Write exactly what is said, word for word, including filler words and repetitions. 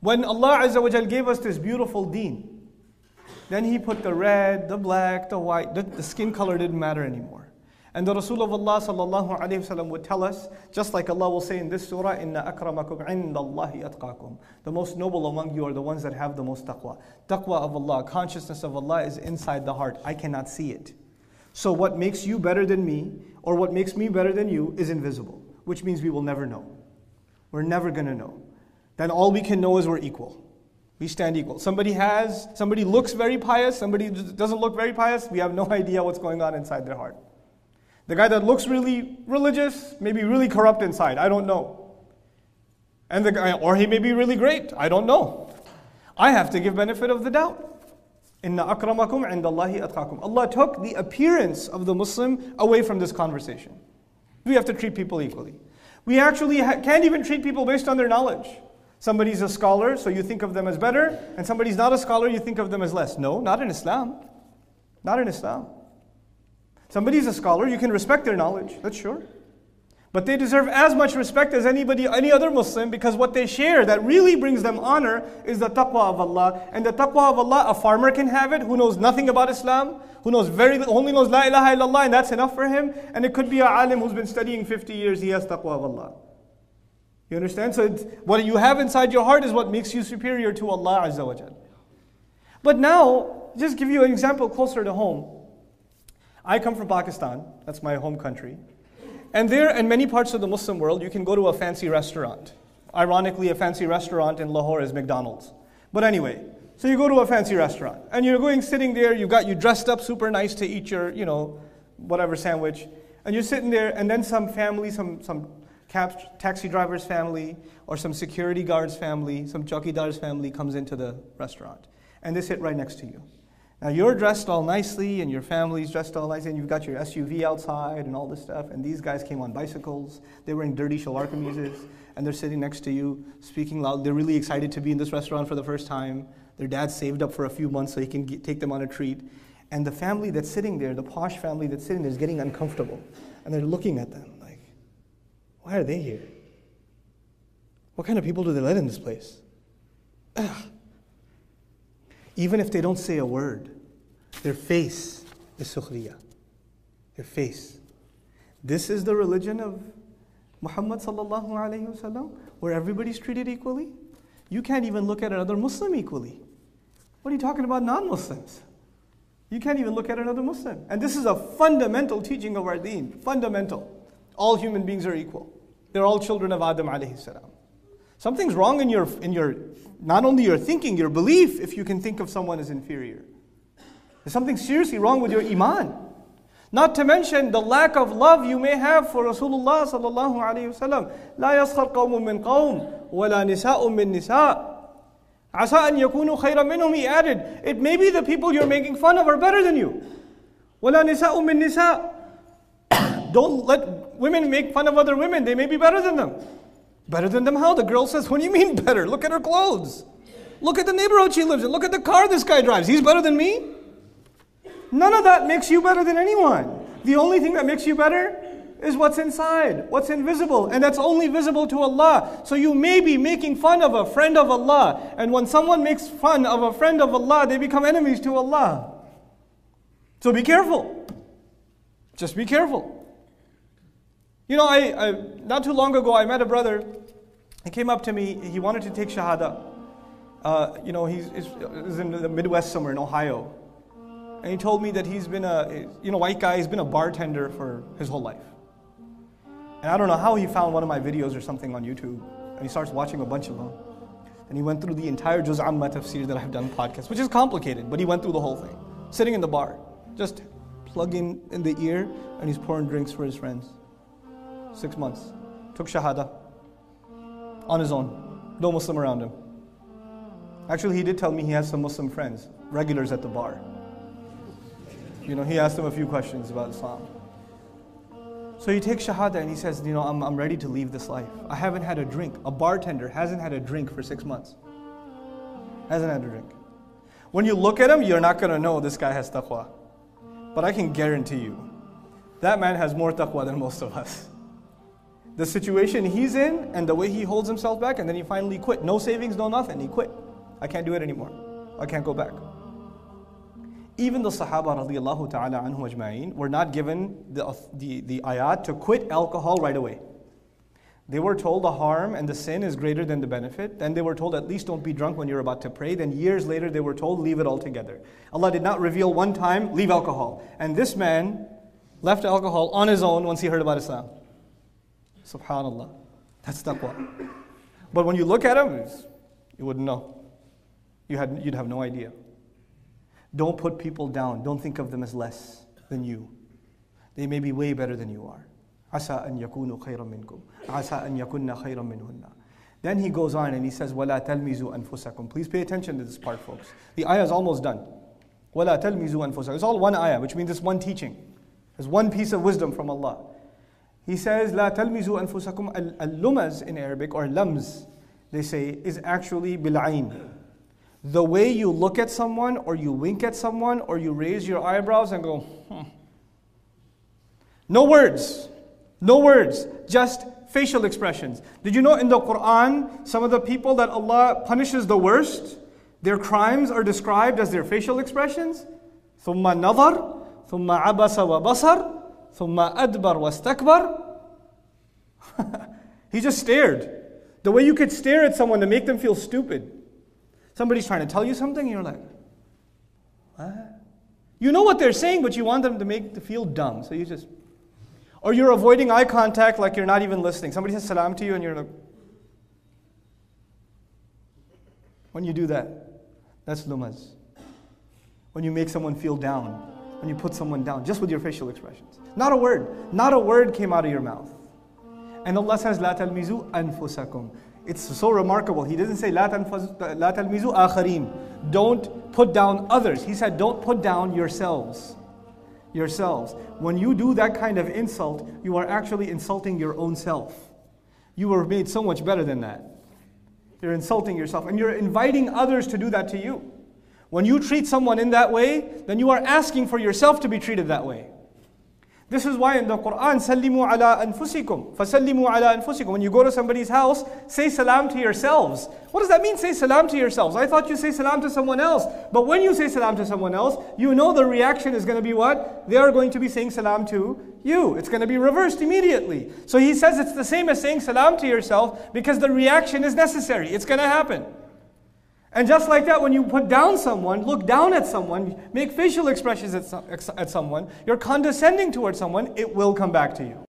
When Allah Azza wa Jal gave us this beautiful deen, then He put the red, the black, the white, the, the skin color didn't matter anymore. And the Rasul of Allah sallallahu alayhi wa sallam would tell us, just like Allah will say in this surah, Inna akramakum indallahi atqakum. The most noble among you are the ones that have the most taqwa. Taqwa of Allah, consciousness of Allah is inside the heart. I cannot see it. So what makes you better than me, or what makes me better than you, is invisible, which means we will never know. We're never going to know. Then all we can know is we're equal. We stand equal. Somebody has, somebody looks very pious, somebody doesn't look very pious, we have no idea what's going on inside their heart. The guy that looks really religious may be really corrupt inside. I don't know. And the guy, or he may be really great. I don't know. I have to give benefit of the doubt. Inna akramakum indallahi atqakum. Allah took the appearance of the Muslim away from this conversation. We have to treat people equally. We actually ha- can't even treat people based on their knowledge. Somebody's a scholar, so you think of them as better, and somebody's not a scholar, you think of them as less. No, not in Islam. Not in Islam. Somebody's a scholar, you can respect their knowledge, that's sure. But they deserve as much respect as anybody, any other Muslim, because what they share that really brings them honor is the taqwa of Allah. And the taqwa of Allah, a farmer can have it who knows nothing about Islam, who knows very only knows La ilaha illallah, and that's enough for him. And it could be a alim who's been studying fifty years, he has taqwa of Allah. You understand? So it's, what you have inside your heart is what makes you superior to Allah Azza wa Jal. But now, just give you an example closer to home. I come from Pakistan, that's my home country. And there, in many parts of the Muslim world, you can go to a fancy restaurant. Ironically, a fancy restaurant in Lahore is McDonald's. But anyway, so you go to a fancy restaurant, and you're going sitting there, you got you dressed up super nice to eat your, you know, whatever sandwich, and you're sitting there, and then some family, some some cab, taxi driver's family, or some security guard's family, some jockeydar's family comes into the restaurant, and they sit right next to you. Now you're dressed all nicely and your family's dressed all nicely and you've got your S U V outside and all this stuff, and these guys came on bicycles, they're wearing dirty shalwar kameezes, and they're sitting next to you speaking loud. They're really excited to be in this restaurant for the first time. Their dad saved up for a few months so he can get, take them on a treat. And the family that's sitting there, the posh family that's sitting there is getting uncomfortable. And they're looking at them like, why are they here? What kind of people do they let in this place? Ugh. Even if they don't say a word, their face is sukhriya. Their face. This is the religion of Muhammad sallallahu alayhi wa sallam, where everybody's treated equally. You can't even look at another Muslim equally. What are you talking about non-Muslims? You can't even look at another Muslim. And this is a fundamental teaching of our deen. Fundamental. All human beings are equal. They're all children of Adam alayhi salam. Something's wrong in your, in your, not only your thinking, your belief, if you can think of someone as inferior. There's something seriously wrong with your iman. Not to mention the lack of love you may have for Rasulullah sallallahu alayhi wa sallam. لا يسخر قوم من قوم ولا نساء من نساء عسى أن يكونوا خيرا منهم. He added, it may be the people you're making fun of are better than you. ولا نساء من نساء. Don't let women make fun of other women. They may be better than them. Better than them how? The girl says, what do you mean better? Look at her clothes. Look at the neighborhood she lives in. Look at the car this guy drives. He's better than me? None of that makes you better than anyone. The only thing that makes you better is what's inside, what's invisible. And that's only visible to Allah. So you may be making fun of a friend of Allah. And when someone makes fun of a friend of Allah, they become enemies to Allah. So be careful. Just be careful. You know, I, I not too long ago, I met a brother. He came up to me. He wanted to take Shahada. Uh, you know, he's, he's in the Midwest somewhere in Ohio. And he told me that he's been a, you know, white guy. He's been a bartender for his whole life. And I don't know how he found one of my videos or something on YouTube. And he starts watching a bunch of them. And he went through the entire Juz Amma Tafsir that I've done podcast, which is complicated, but he went through the whole thing. Sitting in the bar, just plugging in the ear, and he's pouring drinks for his friends. Six months. Took Shahada. On his own. No Muslim around him. Actually, he did tell me he has some Muslim friends, regulars at the bar. You know, he asked them a few questions about Islam. So he takes Shahada and he says, you know, I'm, I'm ready to leave this life. I haven't had a drink. A bartender hasn't had a drink for six months. Hasn't had a drink. When you look at him, you're not going to know this guy has taqwa. But I can guarantee you, that man has more taqwa than most of us. the situation he's in and the way he holds himself back, and then he finally quit. No savings, no nothing. He quit. I can't do it anymore. I can't go back. Even the Sahaba radiallahu ta'ala anhu ajma'in were not given the, the, the ayat to quit alcohol right away. They were told the harm and the sin is greater than the benefit. Then they were told, at least don't be drunk when you're about to pray. Then years later they were told, leave it altogether. Allah did not reveal one time, leave alcohol. And this man left alcohol on his own once he heard about Islam. Subhanallah. That's taqwa. But when you look at him, you wouldn't know. You had, you'd have no idea. Don't put people down. Don't think of them as less than you. They may be way better than you are. عَسَىٰ أَن يَكُونُوا خَيْرًا مِنْكُمْ عَسَىٰ أَن يَكُنَّ خَيْرًا مِنْهُنَّ. Then he goes on and he says, وَلَا تَلْمِزُوا أَنفُسَكُمْ. Please pay attention to this part, folks. The ayah is almost done. وَلَا تَلْمِزُوا أَنفُسَكُمْ. It's all one ayah, which means it's one teaching. It's one piece of wisdom from Allah. He says, لَا تَلْمِزُوا أَنفُسَكُمْ. Al-lumaz in Arabic, or lams, they say, is actually bil'ain. The way you look at someone, or you wink at someone, or you raise your eyebrows and go, hmm. No words. No words. Just facial expressions. Did you know in the Quran, some of the people that Allah punishes the worst, their crimes are described as their facial expressions? ثُمَّ نَظَرْ ثُمَّ عَبَسَ وَبَصَرْ ثُمَّ أَدْبَرْ وَاسْتَكْبَرْ. He just stared. The way you could stare at someone to make them feel stupid. Somebody's trying to tell you something, and you're like, what? You know what they're saying, but you want them to make to feel dumb. So you just, or you're avoiding eye contact like you're not even listening. Somebody says salam to you, and you're like, when you do that, that's lumaz. When you make someone feel down, when you put someone down, just with your facial expressions. Not a word. Not a word came out of your mouth. And Allah says, لا تلمزوا أنفسكم. It's so remarkable. He doesn't say, لا تلمزوا آخرين. Don't put down others. He said, don't put down yourselves. Yourselves. When you do that kind of insult, you are actually insulting your own self. You were made so much better than that. You're insulting yourself. And you're inviting others to do that to you. When you treat someone in that way, then you are asking for yourself to be treated that way. This is why in the Quran, سَلِّمُوا عَلَىٰ أَنفُسِكُمْ فَسَلِّمُوا عَلَىٰ أَنفُسِكُمْ. When you go to somebody's house, say salam to yourselves. What does that mean, say salam to yourselves? I thought you say salam to someone else. But when you say salam to someone else, you know the reaction is going to be what? They are going to be saying salam to you. It's going to be reversed immediately. So he says it's the same as saying salam to yourself because the reaction is necessary. It's going to happen. And just like that, when you put down someone, look down at someone, make facial expressions at, some, at someone, you're condescending towards someone, it will come back to you.